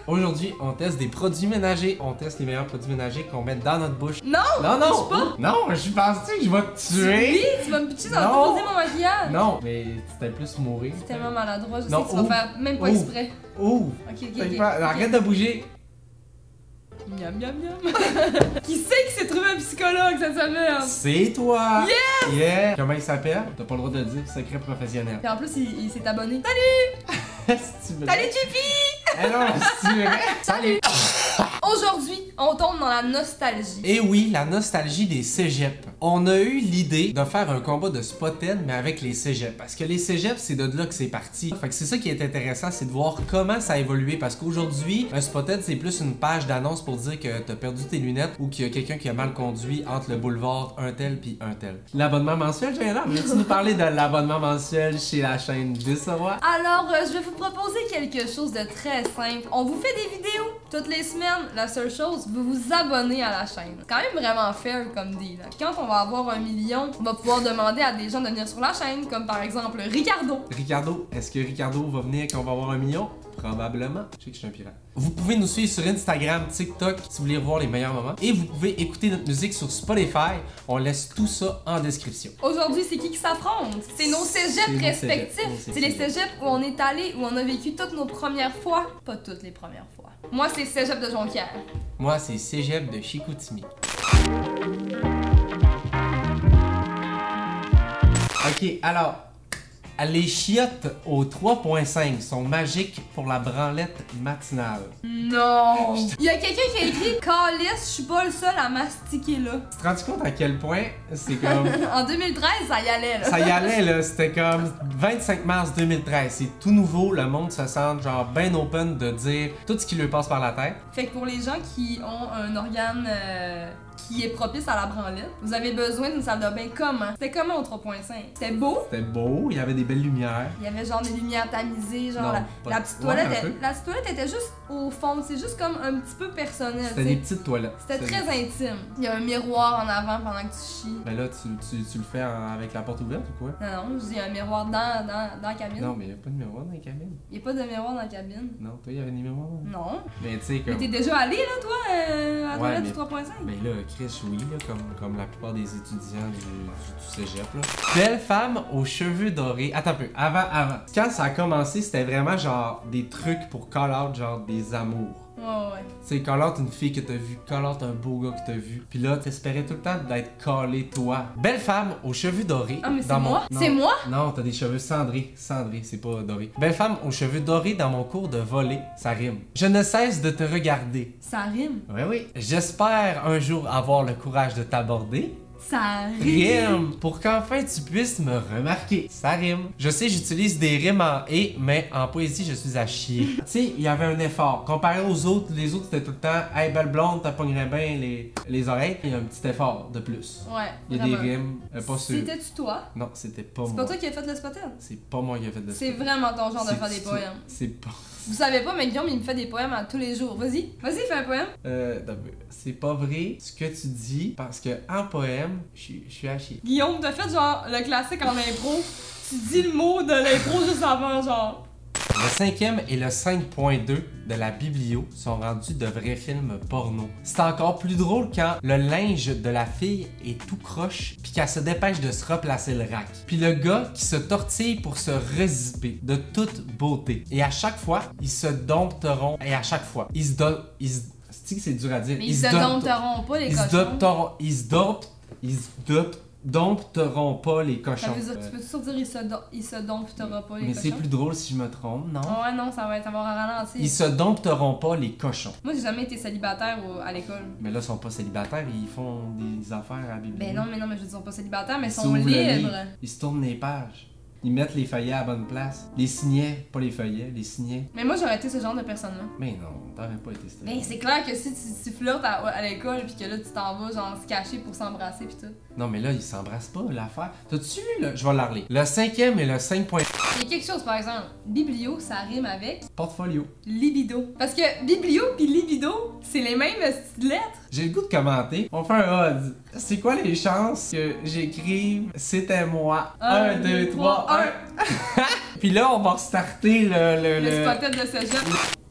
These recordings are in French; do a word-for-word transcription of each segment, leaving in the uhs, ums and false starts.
Aujourd'hui, on teste des produits ménagers. On teste les meilleurs produits ménagers qu'on met dans notre bouche. Non! Non, non! Pas. Non, je pense-tu que je vais te tuer? Oui, tu vas me pitcher dans Non. le mon maquillage! Non, mais c'était plus mourir. C'est tellement maladroit, je Non, sais que tu ouvre. vas faire même pas Ouvre. exprès. Ouvre! Ok, ok, Fait ok. que pas- Arrête de bouger! Miam, miam, miam. Qui c'est qui s'est trouvé un psychologue cette semaine? C'est toi! Yes! Yeah! Comment il s'appelle? T'as pas le droit de le dire, secret professionnel. Et en plus, il, il s'est abonné. Salut! Si tu veux. Salut, J P! Eh non, si tu veux. Salut! Aujourd'hui, on tombe dans la nostalgie. Et oui, la nostalgie des cégeps. On a eu l'idée de faire un combat de Spotted, mais avec les cégeps. Parce que les cégeps, c'est de là que c'est parti. Fait que c'est ça qui est intéressant, c'est de voir comment ça a évolué. Parce qu'aujourd'hui, un Spotted, c'est plus une page d'annonce pour dire que t'as perdu tes lunettes ou qu'il y a quelqu'un qui a mal conduit entre le boulevard un tel puis un tel. L'abonnement mensuel, Joanna, veux-tu nous parler de l'abonnement mensuel chez la chaîne Dissawa? Alors, euh, je vais vous proposer quelque chose de très simple. On vous fait des vidéos toutes les semaines. La seule chose, vous vous abonnez à la chaîne. C'est quand même vraiment fair comme deal. Quand on va avoir un million, on va pouvoir demander à des gens de venir sur la chaîne, comme par exemple Ricardo. Ricardo, est-ce que Ricardo va venir quand on va avoir un million? Probablement. Je sais que je suis un pirate. Vous pouvez nous suivre sur Instagram, TikTok, si vous voulez revoir les meilleurs moments. Et vous pouvez écouter notre musique sur Spotify. On laisse tout ça en description. Aujourd'hui, c'est qui qui s'affronte? C'est nos C'est cégeps nos respectifs. cégeps, nos C'est les cégeps. cégeps où on est allé, où on a vécu toutes nos premières fois. Pas toutes les premières fois. Moi, c'est cégep de Jonquière. Moi, c'est Cégep de Chicoutimi. Ok, alors, les chiottes au trois point cinq sont magiques pour la branlette matinale. Non! Il y a quelqu'un qui a écrit Calice, je suis pas le seul à mastiquer là. Tu te rends compte à quel point c'est comme... En deux mille treize, ça y allait là. Ça y allait là, c'était comme vingt-cinq mars deux mille treize. C'est tout nouveau, le monde se sent genre ben open de dire tout ce qui lui passe par la tête. Fait que pour les gens qui ont un organe euh, qui est propice à la branlette, vous avez besoin d'une salle de bain comment? C'était comment au trois point cinq? C'était beau? C'était beau, il y avait des belles lumières. Il y avait genre des lumières tamisées, genre Non, la, pas- la petite ouais, toilette, un elle- peu. la petite toilette était juste au fond, c'est juste comme un petit peu personnel. C'était tu des sais. petites toilettes. C'était très intime. Il y a un miroir en avant pendant que tu chies. Ben là, tu, tu, tu le fais en- avec la porte ouverte ou quoi? Non, non, je dis un miroir dans, dans, dans la cabine. Non, mais il n'y a pas de miroir dans les cabines. Il n'y a pas de miroir dans la cabine. Non, toi, il y avait des miroirs. Non. Mais tu sais, Mais comme. t'es déjà allé là, toi, euh, à la Ouais, toilette mais- du trois point cinq? Ben là, Chris, oui, là, comme, comme la plupart des étudiants du, du, du cégep, là. Belle femme aux cheveux dorés. Attends un peu, avant, avant. Quand ça a commencé, c'était vraiment genre des trucs pour call out, genre des amours. Ouais, ouais. Tu sais, call out une fille que t'as vue, call out un beau gars que t'as vu. Puis là, t'espérais tout le temps d'être callé toi. Belle femme aux cheveux dorés. Ah, mais c'est dans mon- moi? Non. C'est moi? Non, t'as des cheveux cendrés. Cendrés, c'est pas doré. Belle femme aux cheveux dorés dans mon cours de volley. Ça rime. Je ne cesse de te regarder. Ça rime. Oui, oui. J'espère un jour avoir le courage de t'aborder. Ça rime. Rime! Pour qu'enfin tu puisses me remarquer. Ça rime. Je sais, j'utilise des rimes en « et », mais en poésie, je suis à chier. Tu sais, il y avait un effort. Comparé aux autres, les autres, c'était tout le temps « Hey, belle blonde, t'as pognerais bien les, les oreilles. » Il y a un petit effort de plus. Ouais. Il y a vraiment. des rimes, euh, pas sûr. C'était-tu toi? Non, c'était pas C'est moi. pas toi qui as fait le spotted? C'est pas moi qui ai fait de C'est ça. vraiment ton genre de C'est- faire des c'est- poèmes. C'est pas... Vous savez pas, mais Guillaume, il me fait des poèmes à tous les jours. Vas-y, vas-y, fais un poème. Euh, non, mais c'est pas vrai ce que tu dis, parce que en poème, je suis- je suis à chier. Guillaume, t'as fait genre le classique en impro. Tu dis le mot de l'impro juste avant, genre. Le cinquième et le cinq point deux de la biblio sont rendus de vrais films porno. C'est encore plus drôle quand le linge de la fille est tout croche puis qu'elle se dépêche de se replacer le rack. Puis le gars qui se tortille pour se rezipper de toute beauté. Et à chaque fois, ils se dompteront. Et à chaque fois, ils se do... Ils se... C'est-tu que c'est dur à dire? Mais ils se dompteront pas, les Ils se cochons. dompteront... Ils se domptent... Ils se domptent... dompteront pas les Ça cochons. veut dire, Euh, tu peux toujours dire il se, do- il se domptera pas, les Mais c'est cochons? plus drôle si je me trompe, non? Ouais, non, ça va, ça va ralentir. Ils se dompteront pas les cochons. Moi, j'ai jamais été célibataire au- à l'école. Mais là, ils sont pas célibataires, ils font des affaires à la biblio. Ben non, mais non, mais je veux dire, ils sont pas célibataires, mais ils Ils sont s'ouvrent le libres. livre, Ils se tournent les pages. Ils mettent les feuillets à la bonne place. Les signets, pas les feuillets, les signets. Mais moi, j'aurais été ce genre de personne-là. Mais non, t'aurais pas été ça. Mais c'est clair que si tu, tu flirtes à, à l'école puis que là, tu t'en vas, genre, se cacher pour s'embrasser pis tout. Non, mais là, ils s'embrassent pas, l'affaire. T'as-tu vu, là? Je vais l'enlever. Le cinquième et le cinq point... Il y a quelque chose, par exemple, biblio, ça rime avec Portfolio. libido. Parce que biblio pis libido, c'est les mêmes styles lettres. J'ai le goût de commenter. On fait un odds. C'est quoi les chances que j'écrive « C'était moi » un, deux, trois, un. Puis là, on va restarter le... Le, Le le... spotted de ce genre.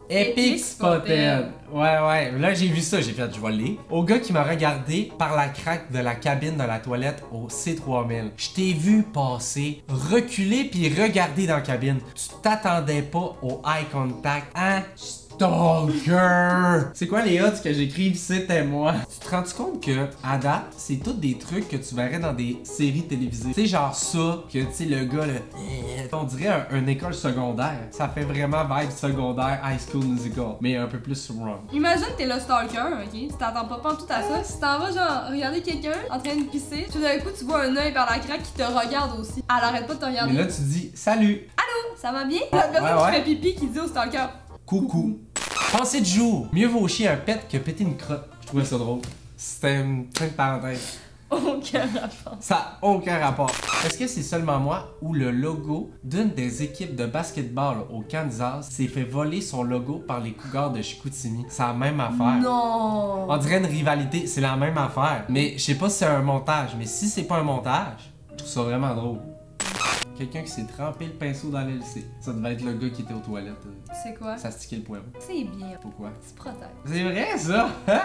Epic Spotted. Ouais, ouais. Là, j'ai vu ça, j'ai fait, je vais le lire. Au gars qui m'a regardé par la craque de la cabine de la toilette au C trois mille. Je t'ai vu passer, reculer puis regarder dans la cabine. Tu t'attendais pas au eye contact, hein? Stalker! C'est quoi les odds que j'écrive c'était moi? Tu te rends compte que, à date, c'est tous des trucs que tu verrais dans des séries télévisées. Tu sais, genre ça, que tu sais, le gars, le... on dirait un, une école secondaire. Ça fait vraiment vibe secondaire, high school musical, mais un peu plus wrong. Imagine t'es le stalker, ok? Tu t'attends pas tout à ça. Si t'en vas genre regarder quelqu'un en train de pisser, tout d'un coup tu vois un œil par la craque qui te regarde aussi. Elle arrête pas de te regarder. Mais là tu dis salut! Allô, ça va bien? La personne ouais, ouais. qui fait pipi qui dit au stalker coucou. Pensée de jour. Mieux vaut chier un pet que péter une crotte. Je trouvais ça drôle. C'était une fin de parenthèse. Aucun rapport. Ça n'a aucun rapport. Est-ce que c'est seulement moi ou le logo d'une des équipes de basketball au Kansas s'est fait voler son logo par les Cougars de Chicoutimi? C'est la même affaire. Non. On dirait une rivalité, c'est la même affaire. Mais je sais pas si c'est un montage, mais si c'est pas un montage, je trouve ça vraiment drôle. Quelqu'un qui s'est trempé le pinceau dans l'L C. Ça devait être le gars qui était aux toilettes. C'est quoi? Ça stiquait le poivre. C'est bien. Pourquoi? Tu te protèges. C'est vrai ça? Hein?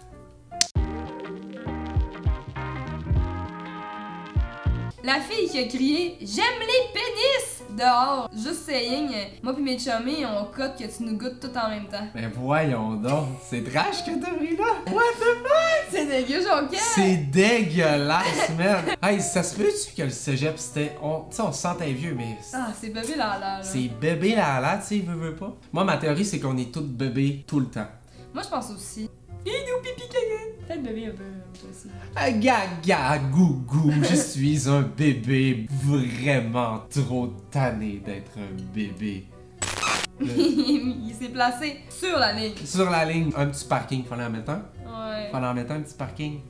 La fille qui a crié « J'aime les pénis !» dehors. Juste saying, moi pis mes chummies, on cote que tu nous goûtes tout en même temps. Mais voyons donc, c'est trash que t'as pris là? What the fuck? C'est dégueu, Jonquière! C'est dégueulasse, man! Hey, ça se peut-tu que le cégep c'était. On... Tu sais, on se sentait vieux, mais. Ah, c'est bébé là là. C'est bébé là là, tu sais, veut, veut pas. Moi, ma théorie, c'est qu'on est tous bébés tout le temps. Moi, je pense aussi. Idou pipi caca. Fais le bébé un peu, toi aussi. Ah, gaga, gougou, je suis un bébé vraiment trop tanné d'être un bébé. Il s'est placé sur la ligne. Sur la ligne, un petit parking, fallait en mettre un? Ouais. Fallait en mettre un petit parking.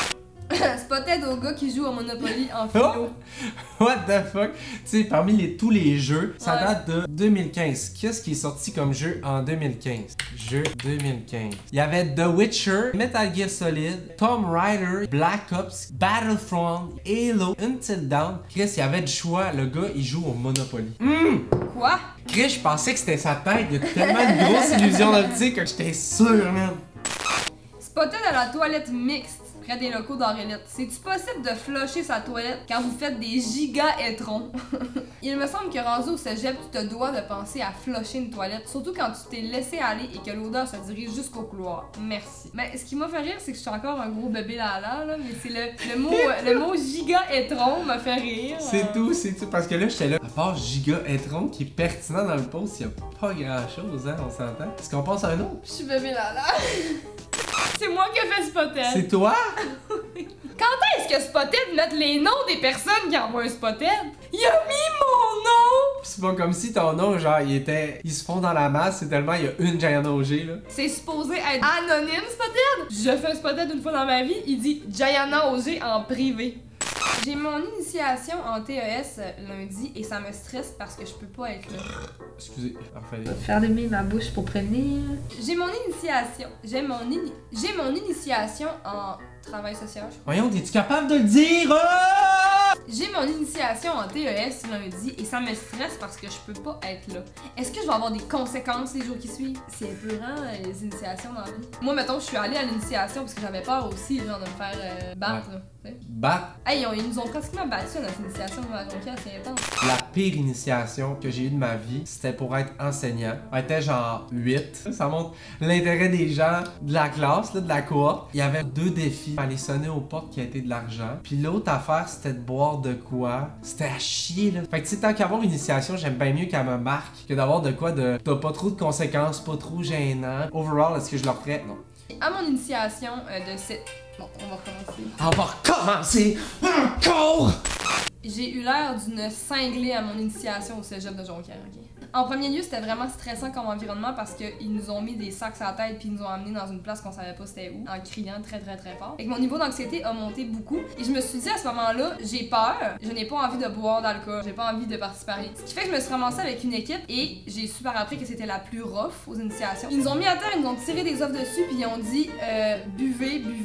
Spotted au gars qui joue au Monopoly en philo. What the fuck? Tu sais, parmi les, tous les jeux, ça Ouais. date de deux mille quinze. Qu'est-ce qui est sorti comme jeu en deux mille quinze? Jeu deux mille quinze. Il y avait The Witcher, Metal Gear Solid, Tomb Raider, Black Ops, Battlefront, Halo, Until Dawn. Chris, il y avait du choix. Le gars, il joue au Monopoly. Hum! Quoi? Chris, je pensais que c'était sa tête. Il y a tellement de grosses illusions d'optique que j'étais sûr, man. Spotted à la toilette mixte près des locaux d'Aurélite. C'est-tu possible de flusher sa toilette quand vous faites des giga étrons? Il me semble que rendu au cégep, tu te dois de penser à flusher une toilette, surtout quand tu t'es laissé aller et que l'odeur se dirige jusqu'au couloir. Merci. Mais ce qui m'a fait rire, c'est que je suis encore un gros bébé là là, là mais c'est le, le mot le mot giga étron m'a fait rire. C'est tout, c'est tout. Parce que là, j'étais là. À part Giga Etron qui est pertinent dans le post, il y a pas grand chose, hein, on s'entend. Est-ce qu'on passe à un autre? Je suis bébé là là. C'est moi qui ai fait Spotted. C'est toi? Quand est-ce que Spotted met les noms des personnes qui envoient un Spotted? Il a mis mon nom! C'est pas comme si ton nom, genre, il était. Ils se font dans la masse, c'est tellement il y a une Gianna O G, là. C'est supposé être anonyme, Spotted? Je fais un Spotted une fois dans ma vie, il dit Gianna O G en privé. J'ai mon initiation en T E S lundi et ça me stresse parce que je peux pas être là. Excusez, enfin. Faire de ma bouche pour prévenir. J'ai mon initiation. J'ai mon, ini... J'ai mon initiation en travail social. Voyons, es-tu capable de le dire? Oh! J'ai mon initiation en T E S lundi et ça me stresse parce que je peux pas être là. Est-ce que je vais avoir des conséquences les jours qui suivent? C'est épeurant les initiations dans la vie. Moi, mettons, je suis allée à l'initiation parce que j'avais peur aussi, genre, de me faire euh, battre, Ouais. là. T'sais. Bat, Hey, ils nous ont pratiquement battu à notre initiation de ma Jonquière, c'est intense. la pire initiation que j'ai eue de ma vie, c'était pour être enseignant. On était genre huit. Ça montre l'intérêt des gens de la classe, là, de la cohorte. Il y avait deux défis. Aller sonner aux portes qui a été de l'argent. Puis l'autre affaire, c'était de boire de quoi. C'était à chier, là. Fait que tu sais, tant qu'avoir une initiation, j'aime bien mieux qu'elle me marque que d'avoir de quoi de. T'as pas trop de conséquences, pas trop gênant. Overall, est-ce que je leur ferais? Non. À mon initiation euh, de cette... Bon, on va recommencer. On va recommencer encore! J'ai eu l'air d'une cinglée à mon initiation au cégep de Jonquière, ok? En premier lieu, c'était vraiment stressant comme environnement parce qu'ils nous ont mis des sacs à la tête puis ils nous ont amenés dans une place qu'on savait pas c'était où, en criant très très très fort. Et que mon niveau d'anxiété a monté beaucoup. Et je me suis dit à ce moment-là, j'ai peur, je n'ai pas envie de boire d'alcool, j'ai pas envie de participer à rien. Ce qui fait que je me suis ramassée avec une équipe et j'ai su par après que c'était la plus rough aux initiations. Ils nous ont mis à terre, ils nous ont tiré des offres dessus puis ils ont dit euh, buvez, buvez, buvez de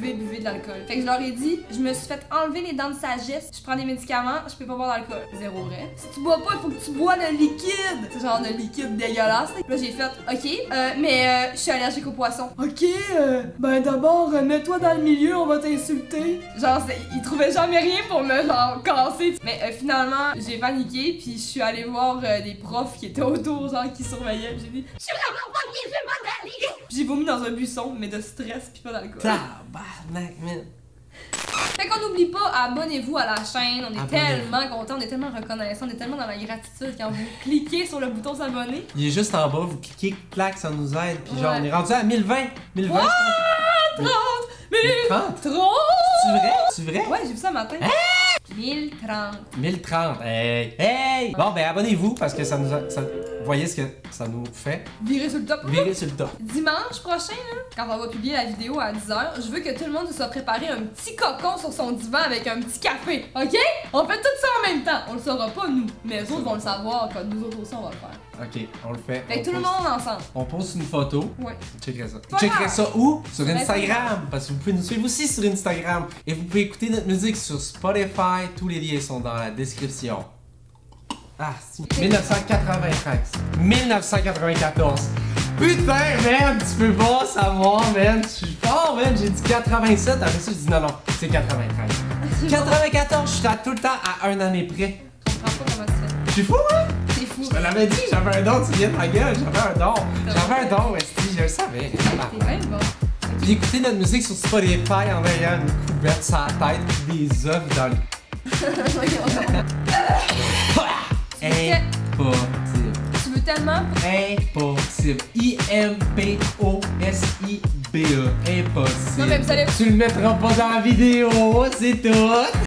d'alcool. Fait que je leur ai dit, je me suis fait enlever les dents de sagesse, je prends des médicaments, je peux pas boire d'alcool. Zéro vrai. Si tu bois pas, il faut que tu bois de liquide. C'est genre de liquide dégueulasse. Là, j'ai fait, ok, euh, mais euh, je suis allergique aux poissons. Ok, euh, ben d'abord, euh, mets-toi dans le milieu, on va t'insulter. Genre, ils trouvaient jamais rien pour me, genre, casser. Mais euh, finalement, j'ai paniqué, puis je suis allée voir euh, des profs qui étaient autour, genre, qui surveillaient. J'ai dit, je suis vraiment pas bien, je vais m'en aller. J'ai vomi dans un buisson, mais de stress, puis pas d'alcool. Tabarnak, man. Fait qu'on n'oublie pas, abonnez-vous à la chaîne, on est Abonnez-vous. tellement contents, on est tellement reconnaissants, on est tellement dans la gratitude quand vous cliquez sur le bouton s'abonner. Il est juste en bas, vous cliquez, clac, ça nous aide. Puis genre, Ouais. on est rendu à mille vingt. mille vingt, What? je pense. trente mille trente? trente C'est vrai? C'est vrai? Ouais, j'ai vu ça matin. mille trente. mille trente. Hey! Hey! Bon, ben abonnez-vous parce que ça nous a, ça, vous voyez ce que ça nous fait. Virez sur le top. Virer sur le top. Dimanche prochain, là, quand on va publier la vidéo à dix heures, je veux que tout le monde se soit préparé un petit cocon sur son divan avec un petit café, ok? On fait tout ça en même temps. On le saura pas, nous, mais eux autres vont le savoir quand nous autres aussi, on va le faire. Ok, on le fait. Fait On que tout le poste- monde ensemble. On poste une photo. Ouais. Checkerez ça. Pas Checkerez grave. ça où? Sur Sur Instagram. Instagram. Parce que vous pouvez nous suivre aussi sur Instagram. Et vous pouvez écouter notre musique sur Spotify. Tous les liens sont dans la description. Ah, si. mille neuf cent quatre-vingt-treize. mille neuf cent quatre-vingt-quatorze. Putain, man, tu peux pas savoir, man. Je suis fort, man. J'ai dit quatre-vingt-sept. Après ça, j'ai dit non, non, c'est quatre-vingt-treize. quatre-vingt-quatorze, je suis à tout le temps à un année près. Je comprends pas comment tu fais. Je suis fou, hein? C'est fou. Je te l'avais dit, j'avais un don, tu viens de ma gueule. J'avais un don. J'avais un don, esti, je le savais. T'es même bon. Puis écouter notre musique sur Spotify en ayant une couverte sur la tête et des œufs dans le. Impossible. Tu veux tellement. Impossible. I M P O S I B E. Impossible. Non, mais vous allez- Tu le mettras pas dans la vidéo, c'est tout.